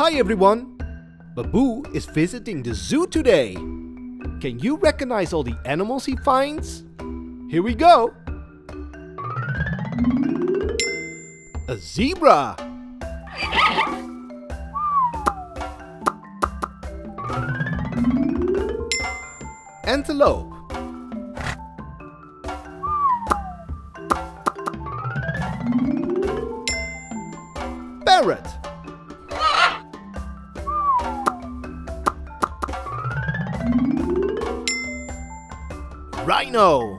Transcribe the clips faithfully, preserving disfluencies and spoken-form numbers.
Hi everyone! Baboo is visiting the zoo today. Can you recognize all the animals he finds? Here we go! A zebra! Antelope! Parrot! Rhino!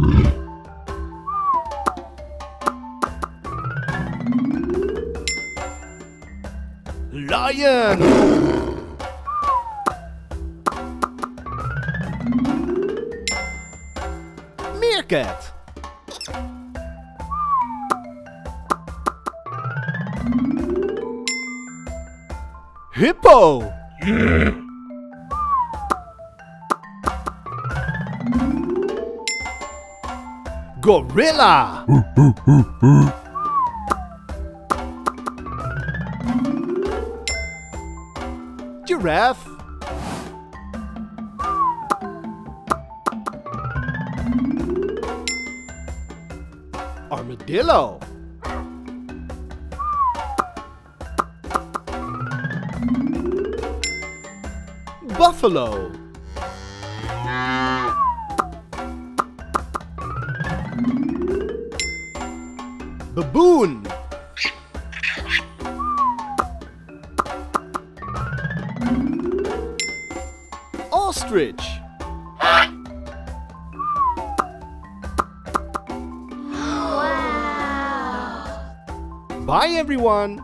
Lion! Meerkat! Hippo! Gorilla! Giraffe! Armadillo! Buffalo! Baboon! Ostrich! Wow! Bye everyone!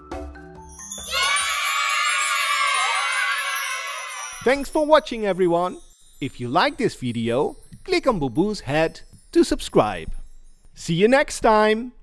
Thanks for watching everyone! If you like this video, click on Baboo's head to subscribe. See you next time!